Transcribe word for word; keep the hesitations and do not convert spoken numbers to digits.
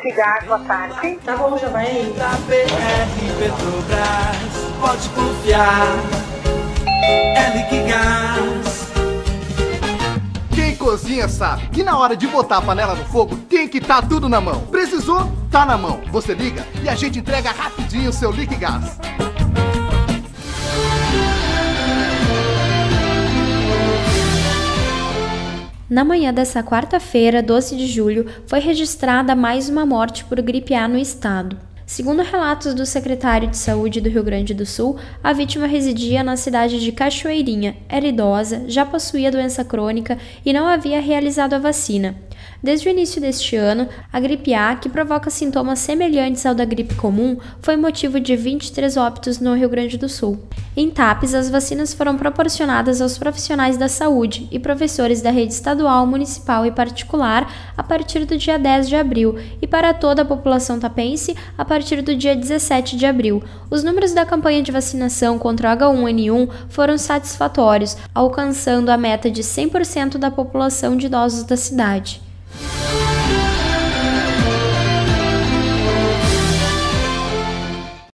Liquigás, boa tarde. Tá bom, já vai aí. Da B R Petrobras, pode confiar, é Liquigás. Quem cozinha sabe que na hora de botar a panela no fogo tem que estar tudo na mão. Precisou? Tá na mão. Você liga e a gente entrega rapidinho o seu Liquigás. Na manhã dessa quarta-feira, doze de julho, foi registrada mais uma morte por gripe A no estado. Segundo relatos do secretário de Saúde do Rio Grande do Sul, a vítima residia na cidade de Cachoeirinha, era idosa, já possuía doença crônica e não havia realizado a vacina. Desde o início deste ano, a gripe A, que provoca sintomas semelhantes ao da gripe comum, foi motivo de vinte e três óbitos no Rio Grande do Sul. Em Tapes, as vacinas foram proporcionadas aos profissionais da saúde e professores da rede estadual, municipal e particular a partir do dia dez de abril e para toda a população tapense a partir do dia dezessete de abril. Os números da campanha de vacinação contra o H um N um foram satisfatórios, alcançando a meta de cem por cento da população de idosos da cidade.